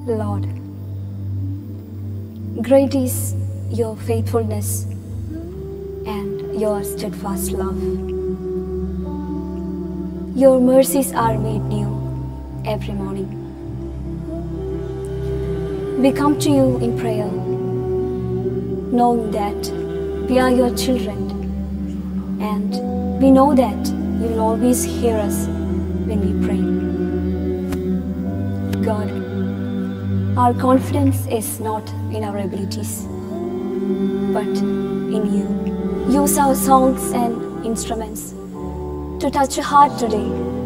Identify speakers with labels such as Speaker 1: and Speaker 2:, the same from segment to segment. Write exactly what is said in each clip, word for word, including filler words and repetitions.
Speaker 1: Lord, great is your faithfulness and your steadfast love. Your mercies are made new every morning. We come to you in prayer, knowing that we are your children, and we know that you will always hear us when we pray. God, our confidence is not in our abilities, but in you. Use our songs and instruments to touch a heart today,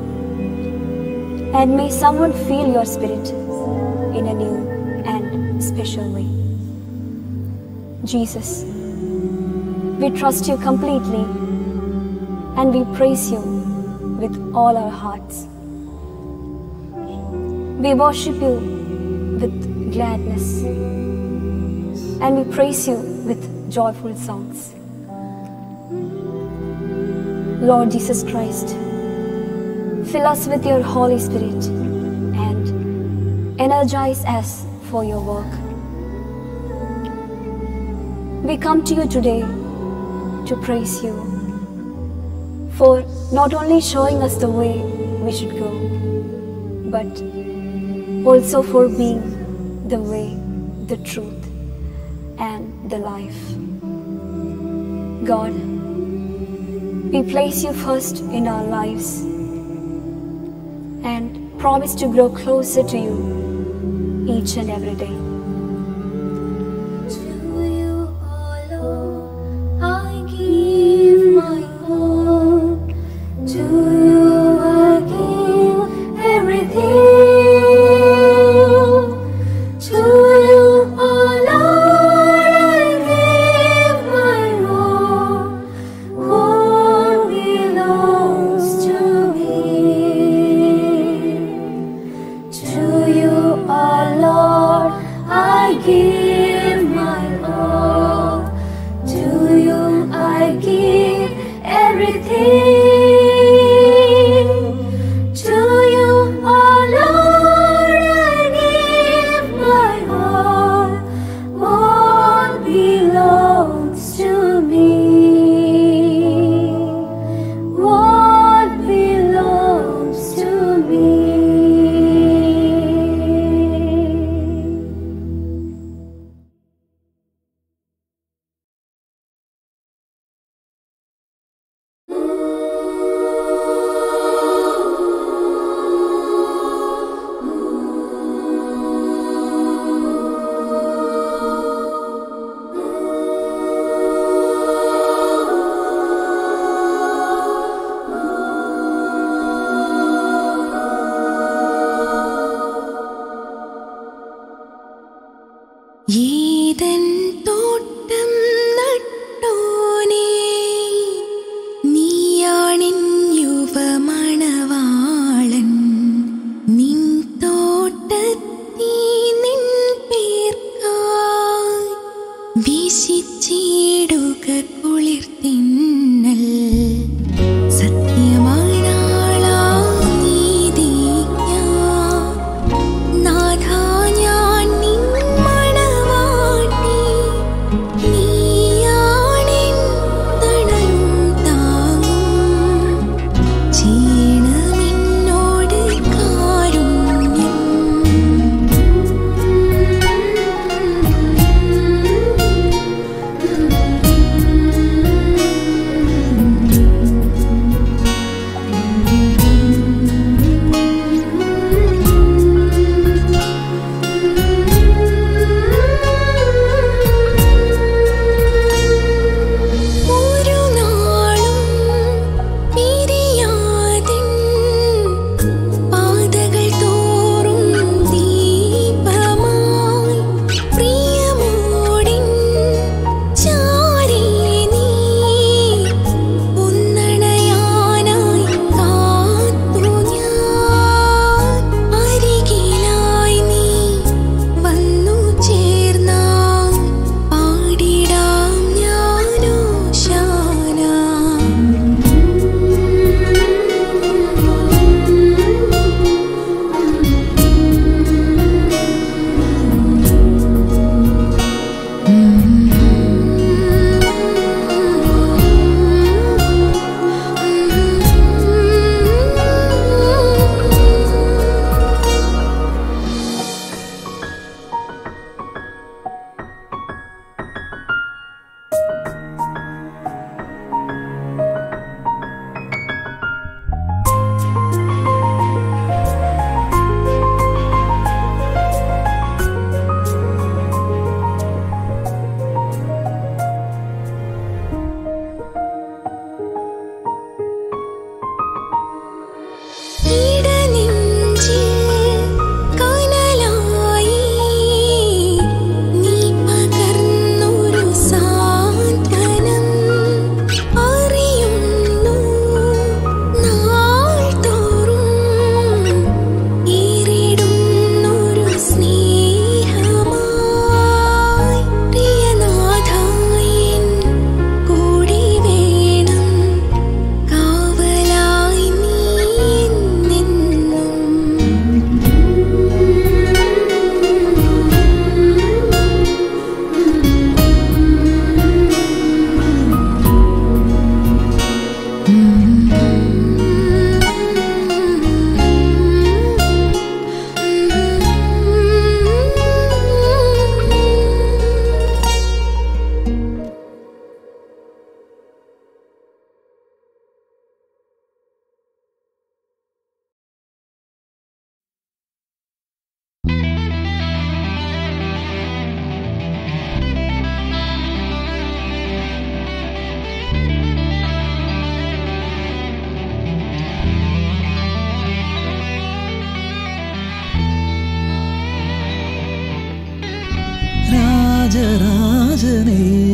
Speaker 1: and may someone feel your spirit in a new and special way. Jesus, we trust you completely and we praise you with all our hearts. We worship you with gladness and we praise you with joyful songs. Lord Jesus Christ, fill us with your Holy Spirit and energize us for your work. We come to you today to praise you for not only showing us the way we should go, but also for being the way, the truth, and the life. God, we place you first in our lives and promise to grow closer to you each and every day.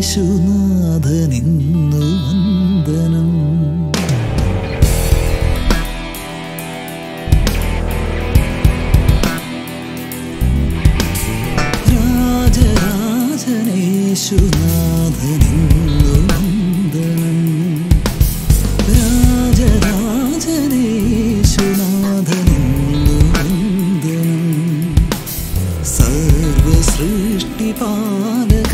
Speaker 2: രാജരാജനേശുനാഥനിന്നു വന്ദനം. രാജരാജനേശുനാഥനിന്നു വന്ദനം. രാജരാജനേശുനാഥനിന്നു വന്ദനം. സർവസൃഷ്ടിപാലക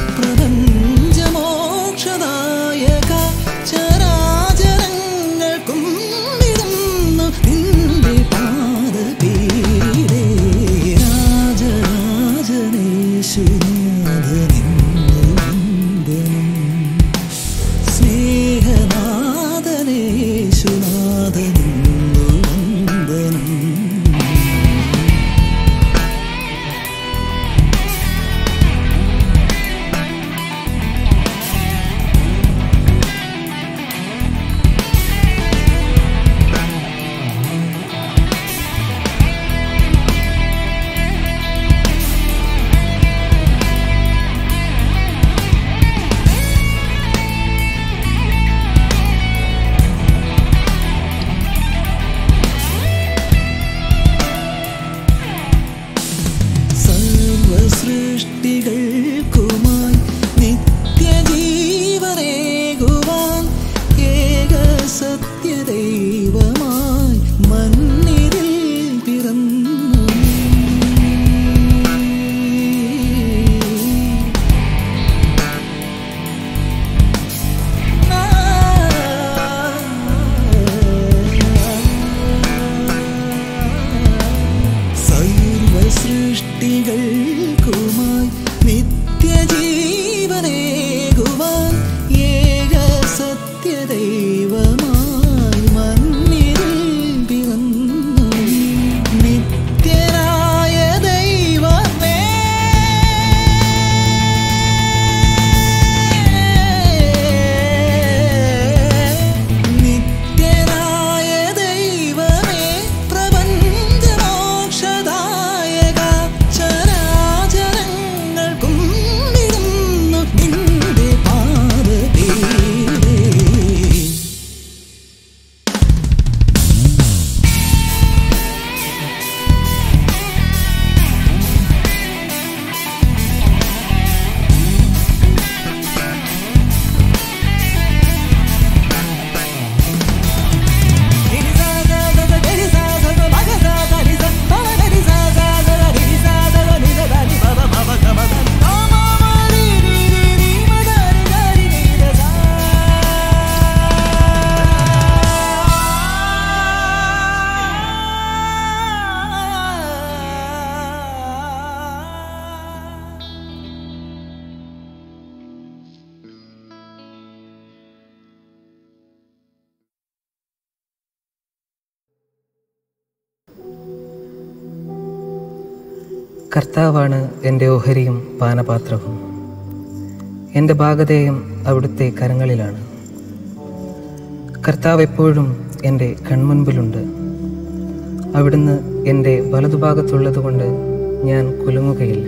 Speaker 2: പ്രപഞ്ചമോക്ഷദായക ചരാചരങ്ങൾക്കും വിടുന്നു നിന്റെ പാദപീഠേ. രാജരാജനേശുനാഥനിന്നു വന്ദനം. സ്നേഹനാഥനേശുനാഥനിന്നു വന്ദനം. സർവസൃഷ്ടികൾക്കുമായി നിത്യജീവനേകുവാൻ ഏക സത്യദൈവമായി മണ്ണിൽ പിറന്നു. സർവസൃഷ്ടികൾക്കുമായി നിത്യജീവനേകുവാൻ ഏക സത്യദൈവമായി മണ്ണിൽ പിറന്നു. നിത്യനായ ദൈവമേ, നിത്യനായ ദൈവമേ, പ്രപഞ്ചമോക്ഷദായക ചരാചരങ്ങൾക്കും വിടുന്നു നിന്റെ പാദപീഠേ.
Speaker 3: കർത്താവാണ് എൻ്റെ ഓഹരിയും പാനപാത്രവും. എൻ്റെ ഭാഗധേയം അവിടുത്തെ കരങ്ങളിലാണ്. കർത്താവ് എപ്പോഴും എൻ്റെ കൺമുൻപിലുണ്ട്. അവിടുന്ന് എൻ്റെ വലതുഭാഗത്തുള്ളതുകൊണ്ട് ഞാൻ കുലുങ്ങുകയില്ല.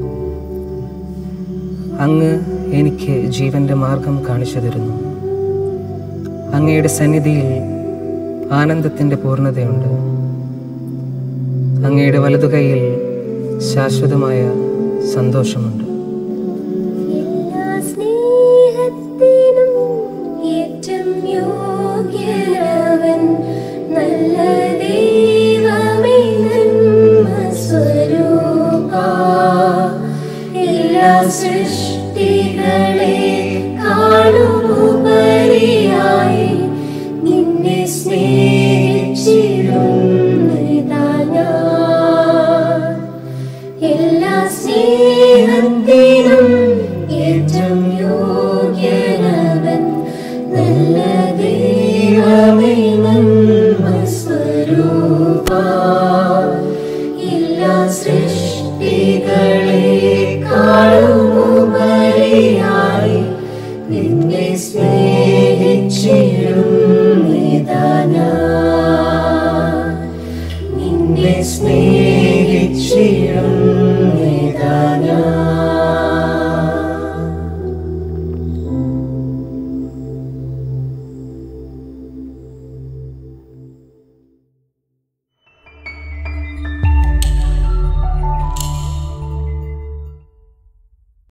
Speaker 3: അങ്ങ് എനിക്ക് ജീവൻ്റെ മാർഗം കാണിച്ചു തരുന്നു. അങ്ങയുടെ സന്നിധിയിൽ ആനന്ദത്തിൻ്റെ പൂർണ്ണതയുണ്ട്. അങ്ങയുടെ വലതുകൈയിൽ ശാശ്വതമായ സന്തോഷമുണ്ട്.
Speaker 4: എല്ലാ സ്നേഹത്തിനും ഏറ്റവും യോഗ്യനവൻ, നല്ല ദൈവമേ നന്മസ്വരൂപാ. എല്ലാ സൃഷ്ടികളെ കാണുമുപരിയായി നിന്നെ സ്നേഹിച്ചിരുന്നിതാ ഞാൻ. എല്ലാ സ്നേഹത്തിനും ഏറ്റവും യോഗ്യനവൻ, നല്ല ദൈവമേ നന്മസ്വരൂപാ. എല്ലാ സൃഷ്ടികളെ കാണുമുപരിയായി നിന്നെ സ്നേഹിച്ചിരുന്നിതാ